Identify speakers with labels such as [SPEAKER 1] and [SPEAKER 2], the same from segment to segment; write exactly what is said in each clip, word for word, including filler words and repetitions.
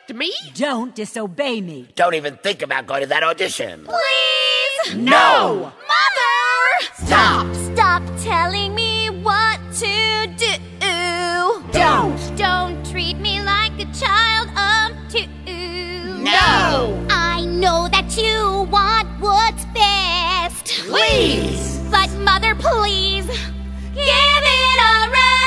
[SPEAKER 1] picked me.
[SPEAKER 2] Don't disobey me.
[SPEAKER 3] Don't even think about going to that audition.
[SPEAKER 4] Please!
[SPEAKER 3] No!
[SPEAKER 4] Mother!
[SPEAKER 3] Stop!
[SPEAKER 4] Stop telling me what to do.
[SPEAKER 2] Don't!
[SPEAKER 4] Don't treat me like a child of two.
[SPEAKER 3] No!
[SPEAKER 4] I know that you want what's best.
[SPEAKER 3] Please!
[SPEAKER 4] But Mother, please, give it a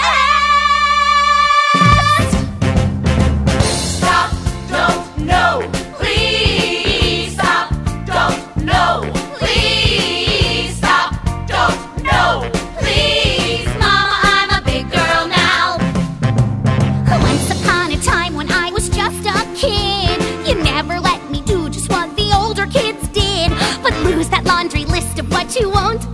[SPEAKER 4] rest.
[SPEAKER 5] Stop, don't, no. Please stop, don't, no. Please stop, don't, no. Please, Mama, I'm a big girl now.
[SPEAKER 4] Once upon a time when I was just a kid, you never let me do just what the older kids did, but lose that laundry list of what you won't